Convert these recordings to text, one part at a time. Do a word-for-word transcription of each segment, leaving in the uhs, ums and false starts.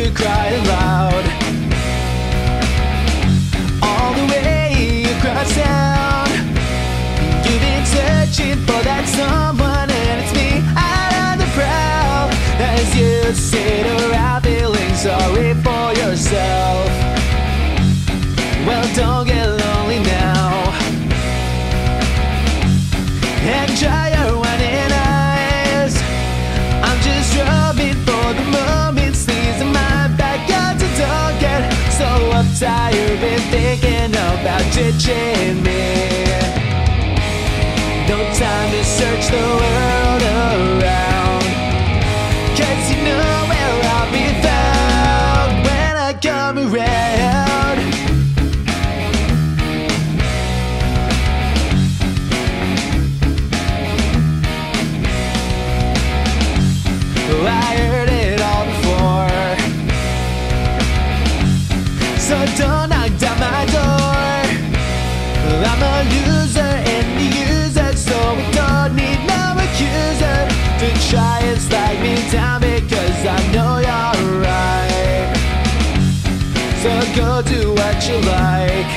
you cry aloud all the way across town. You've been searching for that someone, and it's me out of the crowd. As you sit around feeling sorry for yourself, well, don't get lonely now, and dry your whining eyes. I'm just drumming for the moment, sneezing my back out, so don't get so uptight. You've been thinking about ditching me. No time to search the world around, 'cause you know where I'll be found when I come around. I heard it all before, so don't knock down my door. I'm a loser and a user, so we don't need no accuser to try and slide me down, because I know you're right. So go do what you like,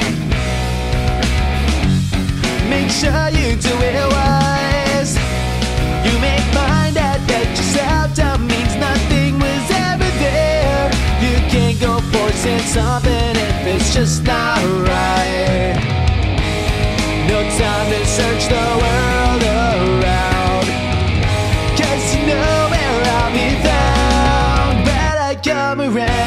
make sure you do it wise. You make mind that that yourself down means nothing was ever there. You can't go forcing something if it's just not right. No time to search the world around, 'cause you know where I'll be found when I come around.